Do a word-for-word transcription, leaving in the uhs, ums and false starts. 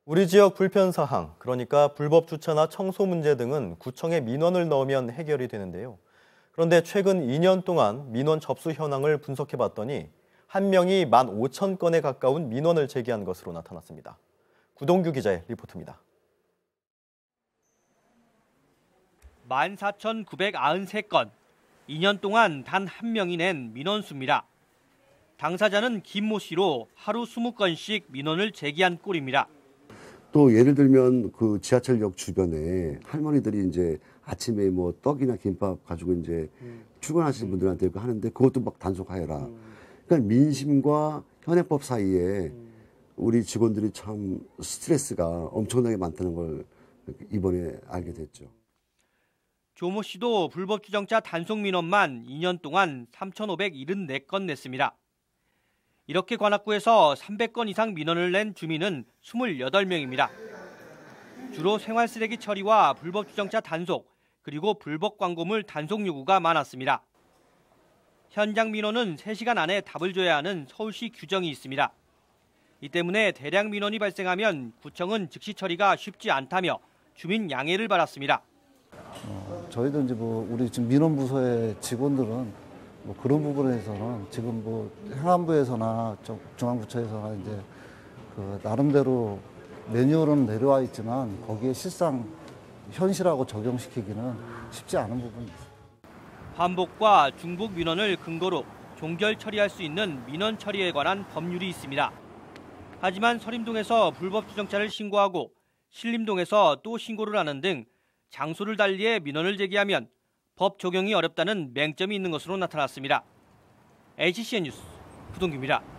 우리 지역 불편 사항, 그러니까 불법 주차나 청소 문제 등은 구청에 민원을 넣으면 해결이 되는데요. 그런데 최근 이 년 동안 민원 접수 현황을 분석해봤더니 한 명이 만 오천 건에 가까운 민원을 제기한 것으로 나타났습니다. 구동규 기자의 리포트입니다. 만 사천구백구십삼 건, 이 년 동안 단 한 명이 낸 민원 수입니다. 당사자는 김모 씨로 하루 이십 건씩 민원을 제기한 꼴입니다. 또 예를 들면 그 지하철역 주변에 할머니들이 이제 아침에 뭐 떡이나 김밥 가지고 이제 음. 출근하시는 분들한테 그 하는데 그것도 막 단속하여라. 음. 그러니까 민심과 현행법 사이에 음. 우리 직원들이 참 스트레스가 엄청나게 많다는 걸 이번에 알게 됐죠. 조모 씨도 불법 주정차 단속 민원만 이 년 동안 삼천오백칠십사 건 냈습니다. 이렇게 관악구에서 삼백 건 이상 민원을 낸 주민은 이십팔 명입니다. 주로 생활 쓰레기 처리와 불법 주정차 단속, 그리고 불법 광고물 단속 요구가 많았습니다. 현장 민원은 세 시간 안에 답을 줘야 하는 서울시 규정이 있습니다. 이 때문에 대량 민원이 발생하면 구청은 즉시 처리가 쉽지 않다며 주민 양해를 받았습니다. 어, 저희도 이제 뭐 우리 지금 민원부서의 직원들은 뭐 그런 부분에서는 지금 뭐 행안부에서나 중앙부처에서나 이제 그 나름대로 매뉴얼은 내려와 있지만 거기에 실상 현실하고 적용시키기는 쉽지 않은 부분이 있습니다. 반복과 중복 민원을 근거로 종결 처리할 수 있는 민원 처리에 관한 법률이 있습니다. 하지만 서림동에서 불법 주정차를 신고하고 신림동에서 또 신고를 하는 등 장소를 달리해 민원을 제기하면 법 적용이 어렵다는 맹점이 있는 것으로 나타났습니다. 에이치씨엔 뉴스 구동규입니다.